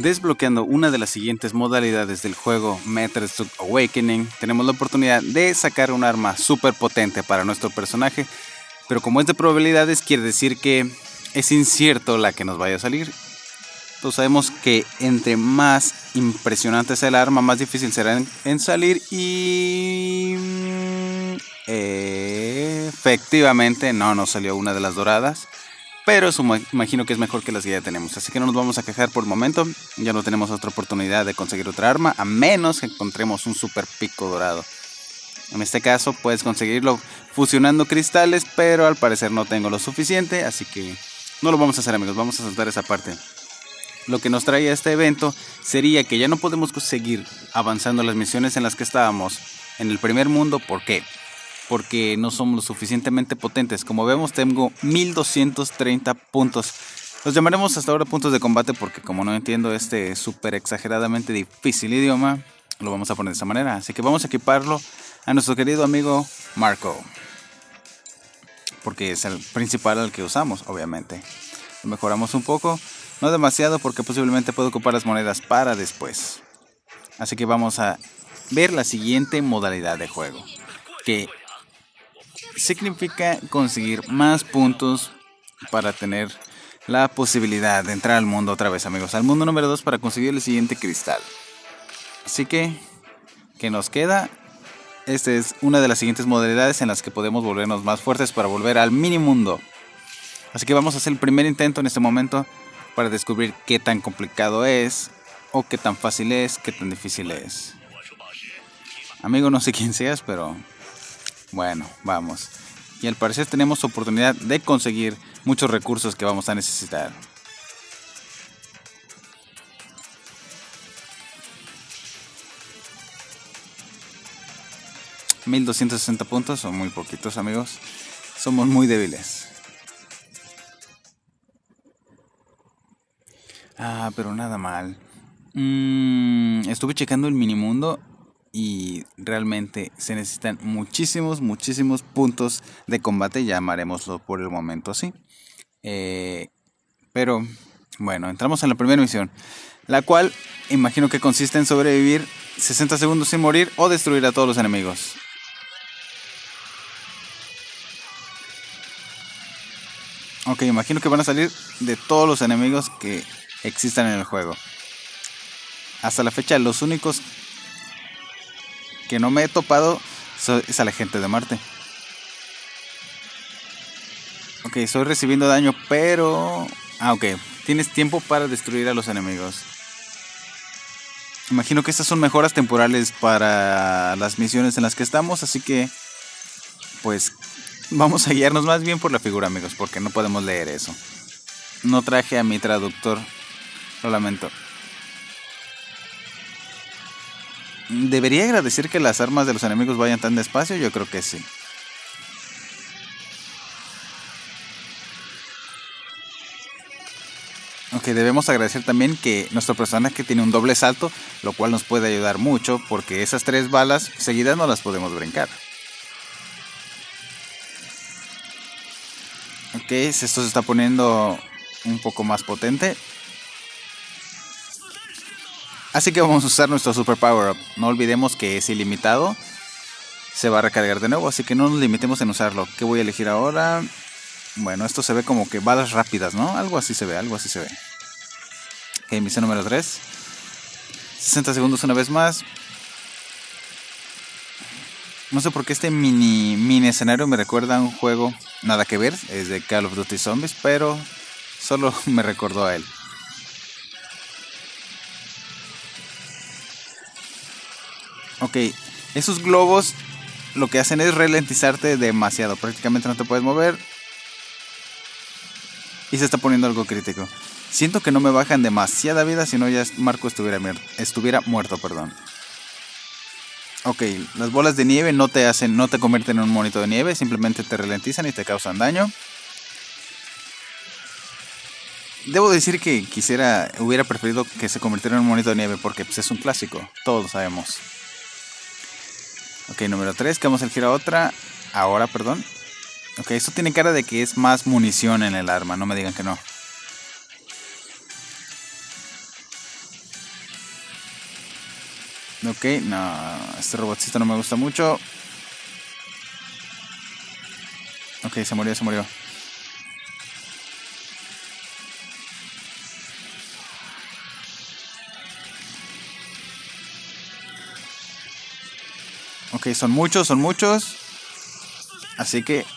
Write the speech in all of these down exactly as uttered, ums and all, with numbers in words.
Desbloqueando una de las siguientes modalidades del juego Metal Slug Awakening, tenemos la oportunidad de sacar un arma súper potente para nuestro personaje, pero como es de probabilidades quiere decir que es incierto la que nos vaya a salir. Entonces sabemos que entre más impresionante sea el arma, más difícil será en, en salir y... Eh, efectivamente no nos salió una de las doradas. Pero eso imagino que es mejor que las que ya tenemos. Así que no nos vamos a quejar por el momento. Ya no tenemos otra oportunidad de conseguir otra arma. A menos que encontremos un super pico dorado. En este caso puedes conseguirlo fusionando cristales. Pero al parecer no tengo lo suficiente. Así que no lo vamos a hacer, amigos. Vamos a saltar esa parte. Lo que nos trae a este evento sería que ya no podemos seguir avanzando las misiones en las que estábamos en el primer mundo. ¿Por qué? Porque no somos lo suficientemente potentes. Como vemos, tengo mil doscientos treinta puntos. Los llamaremos hasta ahora puntos de combate porque como no entiendo este súper exageradamente difícil idioma, lo vamos a poner de esa manera. Así que vamos a equiparlo a nuestro querido amigo Marco, porque es el principal al que usamos, obviamente. Lo mejoramos un poco, no demasiado porque posiblemente puedo ocupar las monedas para después. Así que vamos a ver la siguiente modalidad de juego, que significa conseguir más puntos para tener la posibilidad de entrar al mundo otra vez, amigos. Al mundo número dos para conseguir el siguiente cristal. Así que, ¿qué nos queda? Esta es una de las siguientes modalidades en las que podemos volvernos más fuertes para volver al mini mundo. Así que vamos a hacer el primer intento en este momento para descubrir qué tan complicado es, o qué tan fácil es, qué tan difícil es. Amigo, no sé quién seas, pero... bueno, vamos. Y al parecer tenemos oportunidad de conseguir muchos recursos que vamos a necesitar. mil doscientos sesenta puntos, son muy poquitos, amigos. Somos muy débiles. Ah, pero nada mal. Mm, estuve checando el minimundo. Y realmente se necesitan muchísimos, muchísimos puntos de combate. Llamaremoslo por el momento así. Eh, pero bueno, entramos en la primera misión, la cual imagino que consiste en sobrevivir sesenta segundos sin morir o destruir a todos los enemigos. Ok, imagino que van a salir de todos los enemigos que existan en el juego. Hasta la fecha los únicos que no me he topado es a la gente de Marte. Ok, estoy recibiendo daño, pero... ah, ok. Tienes tiempo para destruir a los enemigos. Imagino que estas son mejoras temporales para las misiones en las que estamos, así que... pues... vamos a guiarnos más bien por la figura, amigos, porque no podemos leer eso. No traje a mi traductor. Lo lamento. ¿Debería agradecer que las armas de los enemigos vayan tan despacio? Yo creo que sí. Ok, debemos agradecer también que nuestro personaje tiene un doble salto, lo cual nos puede ayudar mucho, porque esas tres balas seguidas no las podemos brincar. Ok, esto se está poniendo un poco más potente. Así que vamos a usar nuestro super power up. No olvidemos que es ilimitado. Se va a recargar de nuevo, así que no nos limitemos en usarlo. ¿Qué voy a elegir ahora? Bueno, esto se ve como que balas rápidas, ¿no? Algo así se ve, algo así se ve. Ok, misión número tres. sesenta segundos una vez más. No sé por qué este mini, mini escenario me recuerda a un juego nada que ver. Es de Call of Duty Zombies, pero solo me recordó a él. Ok, esos globos lo que hacen es ralentizarte demasiado. Prácticamente no te puedes mover. Y se está poniendo algo crítico. Siento que no me bajan demasiada vida, si no ya Marco estuviera, estuviera muerto, perdón. Ok, las bolas de nieve no te hacen, no te convierten en un monito de nieve. Simplemente te ralentizan y te causan daño. Debo decir que quisiera, hubiera preferido que se convirtiera en un monito de nieve, porque pues, es un clásico, todos lo sabemos. Ok, número tres, que vamos a elegir a otra. Ahora, perdón. Ok, esto tiene cara de que es más munición en el arma, no me digan que no. Ok, no, este robotcito no me gusta mucho. Ok, se murió, se murió. Ok, son muchos, son muchos. Así que...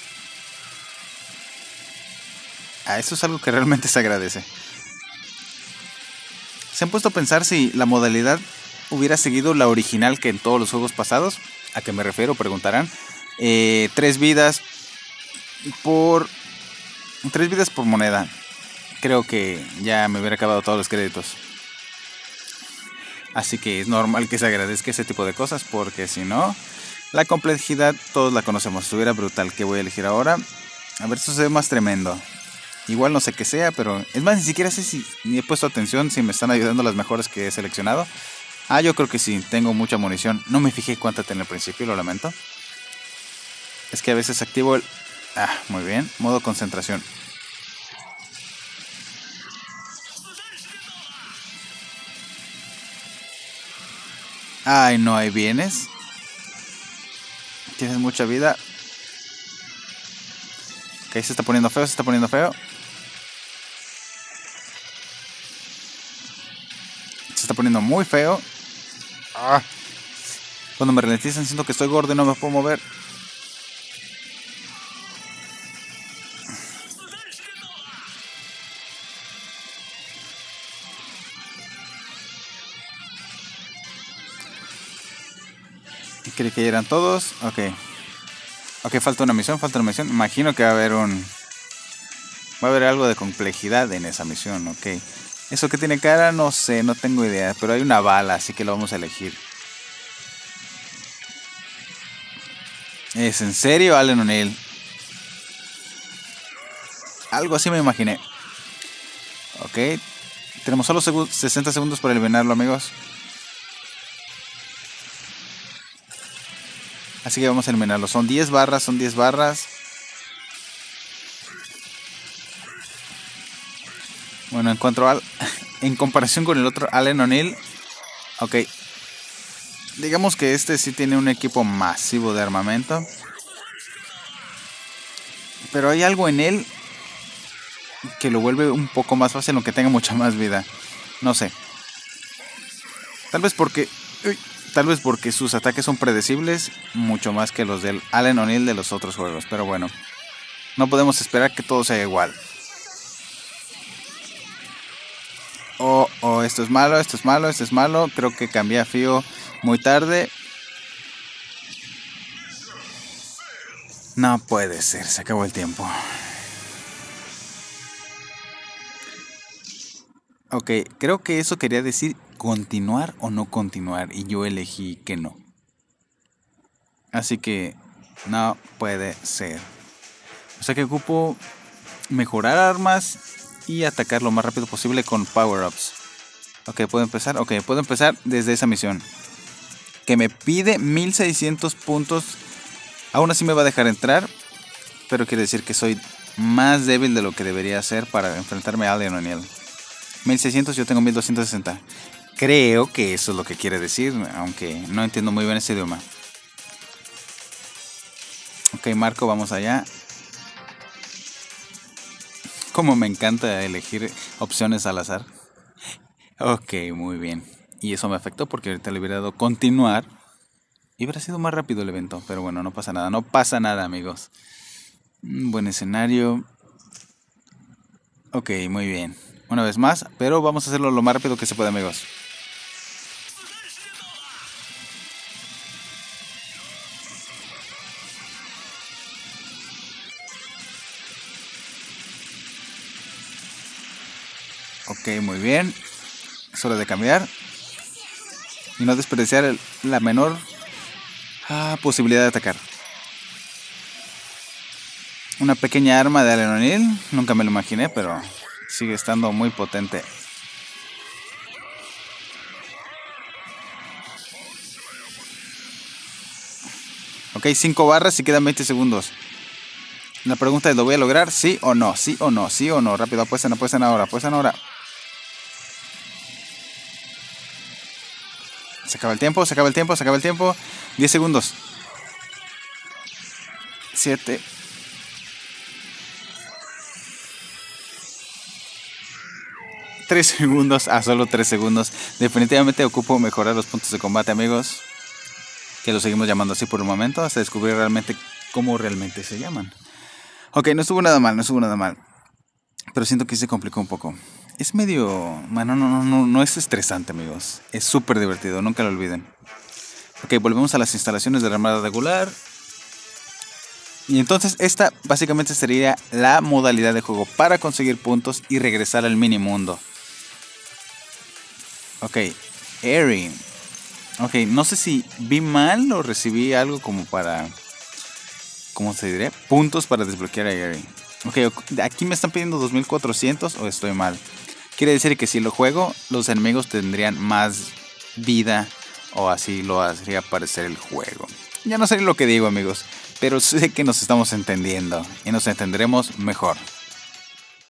Ah, eso es algo que realmente se agradece. ¿Se han puesto a pensar si la modalidad hubiera seguido la original que en todos los juegos pasados? ¿A qué me refiero? Preguntarán. Eh, tres vidas por... Tres vidas por moneda. Creo que ya me hubiera acabado todos los créditos. Así que es normal que se agradezca ese tipo de cosas, porque si no, la complejidad todos la conocemos. Estuviera brutal. ¿Qué voy a elegir ahora? A ver, esto se ve más tremendo. Igual no sé qué sea, pero... Es más, ni siquiera sé si ni he puesto atención, si me están ayudando las mejores que he seleccionado. Ah, yo creo que sí, tengo mucha munición. No me fijé cuánta tenía al principio, lo lamento. Es que a veces activo el... Ah, muy bien. Modo concentración. Ay, no, ahí vienes. Tienes mucha vida. Ok, se está poniendo feo, se está poniendo feo. Se está poniendo muy feo. Ah. Cuando me ralentizan siento que estoy gordo y no me puedo mover. Creí que ya eran todos. Ok. Ok, falta una misión, falta una misión. Imagino que va a haber un... Va a haber algo de complejidad en esa misión, ok. Eso que tiene cara, no sé, no tengo idea. Pero hay una bala, así que lo vamos a elegir. ¿Es en serio, Allen O'Neill? Algo así me imaginé. Ok. Tenemos solo sesenta segundos para eliminarlo, amigos. Así que vamos a eliminarlo. Son diez barras, son diez barras. Bueno, en cuanto al... En comparación con el otro, Allen O'Neill. Ok. Digamos que este sí tiene un equipo masivo de armamento. Pero hay algo en él que lo vuelve un poco más fácil, aunque tenga mucha más vida. No sé. Tal vez porque... Uy, tal vez porque sus ataques son predecibles mucho más que los del Allen O'Neill de los otros juegos. Pero bueno, no podemos esperar que todo sea igual. Oh, oh, esto es malo, esto es malo, esto es malo. Creo que cambié a Fio muy tarde. No puede ser, se acabó el tiempo. Ok, creo que eso quería decir continuar o no continuar. Y yo elegí que no. Así que no puede ser. O sea que ocupo mejorar armas y atacar lo más rápido posible con power-ups. Ok, puedo empezar. Ok, puedo empezar desde esa misión. Que me pide mil seiscientos puntos. Aún así me va a dejar entrar. Pero quiere decir que soy más débil de lo que debería ser para enfrentarme a Allen O'Neill. mil seiscientos, yo tengo mil doscientos sesenta. Creo que eso es lo que quiere decir, aunque no entiendo muy bien ese idioma. Ok, Marco, vamos allá. Como me encanta elegir opciones al azar. Ok, muy bien. Y eso me afectó porque ahorita le hubiera dado continuar. Y hubiera sido más rápido el evento. Pero bueno, no pasa nada. No pasa nada, amigos. Un buen escenario. Ok, muy bien. Una vez más. Pero vamos a hacerlo lo más rápido que se pueda, amigos. Ok, muy bien. Es hora de cambiar. Y no desperdiciar el, la menor ah, posibilidad de atacar. Una pequeña arma de Allen O'Neill. Nunca me lo imaginé, pero sigue estando muy potente. Ok, cinco barras y quedan veinte segundos. La pregunta es, ¿lo voy a lograr? ¿Sí o no? ¿Sí o no? ¿Sí o no? Rápido, apuestan, apuestan ahora, apuestan ahora. Se acaba el tiempo, se acaba el tiempo, se acaba el tiempo. diez segundos. siete. tres segundos. Ah, solo tres segundos. Definitivamente ocupo mejorar los puntos de combate, amigos. Que los seguimos llamando así por el momento. Hasta descubrir realmente cómo realmente se llaman. Ok, no estuvo nada mal, no estuvo nada mal. Pero siento que se complicó un poco. Es medio... Bueno, no, no, no, no es estresante, amigos. Es súper divertido, nunca lo olviden. Ok, volvemos a las instalaciones de la armada regular. Y entonces esta básicamente sería la modalidad de juego para conseguir puntos y regresar al mini mundo. Ok, Eri. Ok, no sé si vi mal o recibí algo como para... ¿Cómo se diría? Puntos para desbloquear a Eri. Ok, aquí me están pidiendo dos mil cuatrocientos o estoy mal. Quiere decir que si lo juego, los enemigos tendrían más vida o así lo haría parecer el juego. Ya no sé lo que digo, amigos, pero sé que nos estamos entendiendo y nos entenderemos mejor.